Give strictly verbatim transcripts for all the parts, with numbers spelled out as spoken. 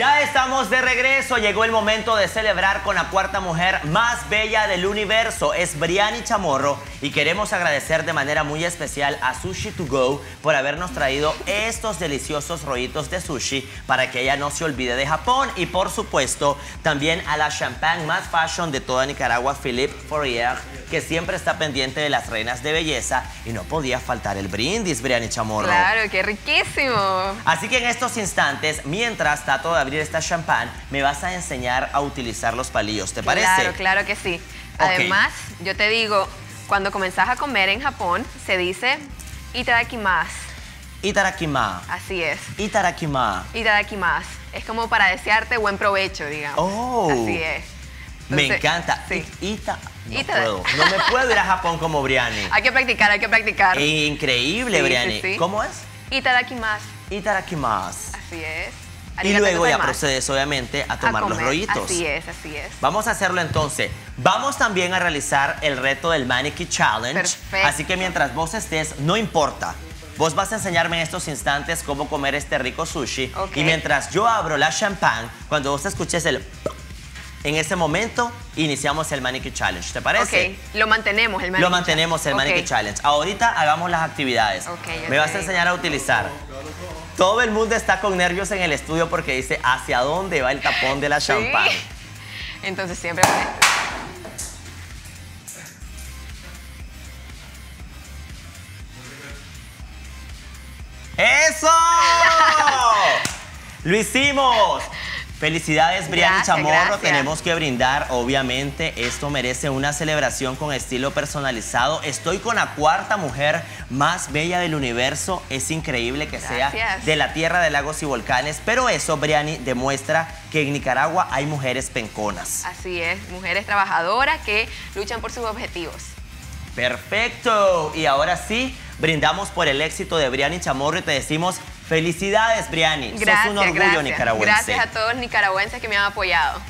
Ya estamos de regreso, llegó el momento de celebrar con la cuarta mujer más bella del universo, es Briani Chamorro, y queremos agradecer de manera muy especial a Sushi to Go por habernos traído estos deliciosos rollitos de sushi para que ella no se olvide de Japón, y por supuesto también a la champagne más fashion de toda Nicaragua, Philippe Fourier, que siempre está pendiente de las reinas de belleza, y no podía faltar el brindis, Briani Chamorro. Claro, qué riquísimo. Así que en estos instantes, mientras trato de abrir esta champán, me vas a enseñar a utilizar los palillos, ¿te parece? Claro, claro que sí. Okay. Además, yo te digo, cuando comenzás a comer en Japón, se dice itadakimasu. Itadakimasu. Así es. Itadakimasu. Itadakimasu. Es como para desearte buen provecho, digamos. Oh. Así es. Entonces, me encanta. Sí. Ita, no Ita. puedo. No me puedo ir a Japón como Briani. Hay que practicar, hay que practicar. Increíble, Sí, Briani. sí, sí. ¿Cómo es? Itadakimasu. Itadakimasu. Así es. Y Arigato luego ya gozaimasu. procedes, obviamente, a A tomar los comer. rollitos. Así es, así es. Vamos a hacerlo entonces. Vamos también a realizar el reto del Mannequin Challenge. Perfecto. Así que mientras vos estés, no importa. Vos vas a enseñarme en estos instantes cómo comer este rico sushi. Ok. Y mientras yo abro la champán, cuando vos escuches el... En ese momento, iniciamos el Mannequin Challenge. ¿Te parece? Ok, lo mantenemos, el Mannequin Lo mantenemos, el Challenge. Mannequin Ok. Challenge. Ahorita hagamos las actividades. Ok, Me vas ok. a enseñar a utilizar. Todo el mundo está con nervios en el estudio porque dice, ¿hacia dónde va el tapón de la Sí. champán? Entonces siempre... ¡Eso! ¡Lo hicimos! Felicidades, Briani Gracias, Chamorro. gracias. Tenemos que brindar, obviamente. Esto merece una celebración con estilo personalizado. Estoy con la cuarta mujer más bella del universo. Es increíble que sea Gracias. de la tierra de lagos y volcanes. Pero eso, Briani, demuestra que en Nicaragua hay mujeres penconas. Así es, mujeres trabajadoras que luchan por sus objetivos. Perfecto. Y ahora sí, brindamos por el éxito de Briani Chamorro y te decimos felicidades, Briani. Gracias, Sos un orgullo gracias. nicaragüense. Gracias a todos los nicaragüenses que me han apoyado.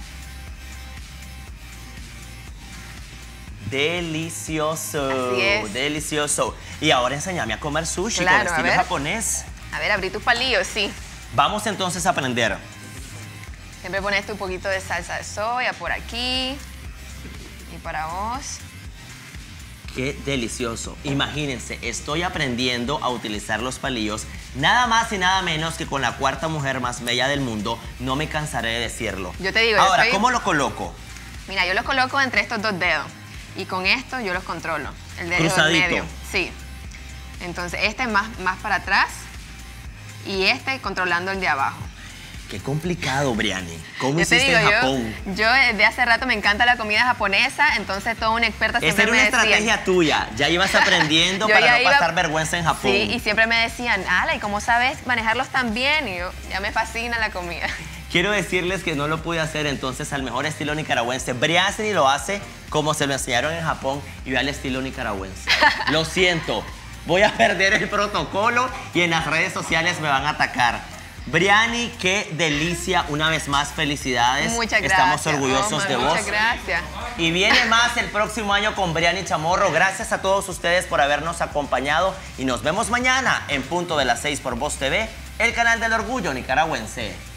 Delicioso. Así es. Delicioso. Y ahora enséñame a comer sushi Claro, con a estilo ver. japonés. A ver, abrí tus palillos, sí. Vamos entonces a aprender. Siempre pones un poquito de salsa de soya por aquí. Y para vos. Qué delicioso. Imagínense, estoy aprendiendo a utilizar los palillos, nada más y nada menos que con la cuarta mujer más bella del mundo. No me cansaré de decirlo. Yo te digo, yo Ahora, soy- ¿cómo lo coloco? Mira, yo los coloco entre estos dos dedos. Y con esto yo los controlo. El dedo del Cruzadito. medio. Sí. Entonces, este es más, más para atrás. Y este controlando el de abajo. Qué complicado, Briani. ¿Cómo Yo te hiciste digo, en yo, Japón? yo desde hace rato me encanta la comida japonesa, entonces toda una experta Esa siempre era una me decía... estrategia tuya. Ya ibas aprendiendo Yo para ya no iba- pasar vergüenza en Japón. Sí, y siempre me decían, ala, ¿y cómo sabes manejarlos tan bien? Y yo, ya me fascina la comida. Quiero decirles que no lo pude hacer entonces al mejor estilo nicaragüense. Briani lo hace como se lo enseñaron en Japón y yo al estilo nicaragüense. Lo siento, voy a perder el protocolo y en las redes sociales me van a atacar. Briani, qué delicia. Una vez más, felicidades. Muchas gracias. Estamos orgullosos Omar, de vos. Muchas gracias. Y viene más el próximo año con Briani Chamorro. Gracias a todos ustedes por habernos acompañado y nos vemos mañana en punto de las seis por Voz T V, el canal del orgullo nicaragüense.